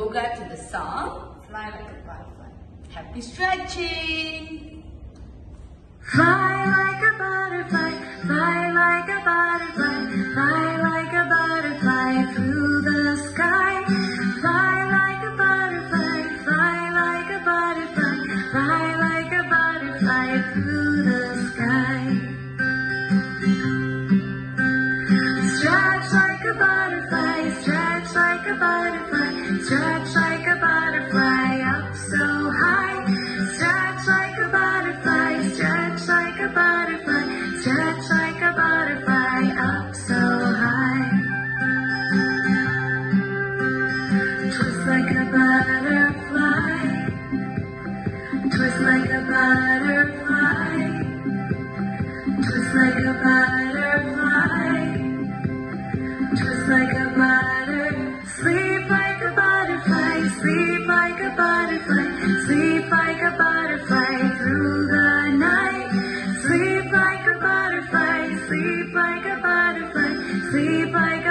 yoga to the song Fly Like a Butterfly. Happy stretching! Fly like a butterfly, fly like a butterfly, fly like a butterfly through the sky. Fly like a butterfly, fly like a butterfly, fly like a butterfly through the sky. Stretch like a butterfly, stretch like a butterfly, stretch like a butterfly up so high. Stretch like a butterfly, stretch like a butterfly, stretch like a butterfly up so high. Twist like a butterfly, twist like a butterfly, twist like a butterfly, twist like a butter. Sleep like a butterfly, sleep like a butterfly, sleep like a butterfly through the night. Sleep like a butterfly, sleep like a butterfly, sleep like a